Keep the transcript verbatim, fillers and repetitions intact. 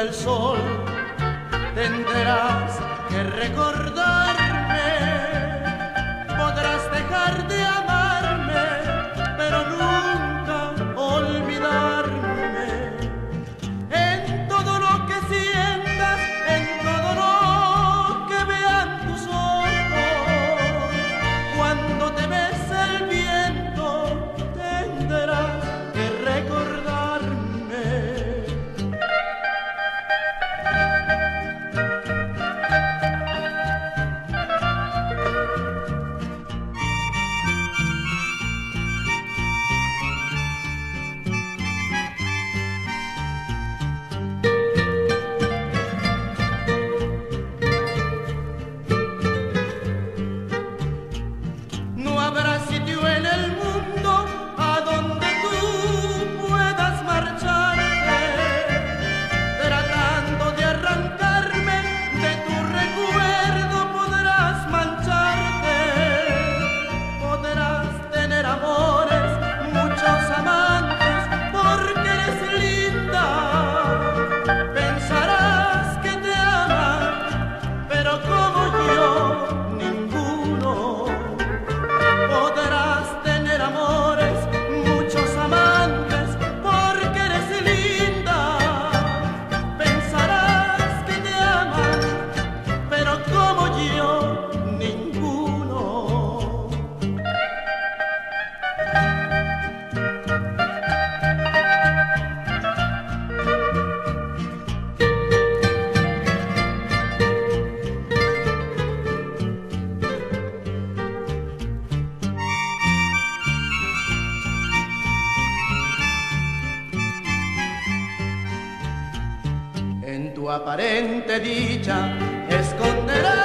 el sol, tendrás que recordarme, podrás dejar de amarme, pero nunca olvidarme. En todo lo que sientas, en todo lo que vean tus ojos, cuando te bese el viento, tendrás que recordarme. No habrá sitio en el mundo a donde tú puedas marcharte, tratando de arrancarme de tu recuerdo podrás mancharte. Podrás tener amores, muchos amantes, porque eres linda. Pensarás que te aman, pero como yo, ninguno. Podrás tener amores, muchos amantes, porque eres linda. Pensarás que te aman, pero como yo, ninguno. En tu aparente dicha esconderás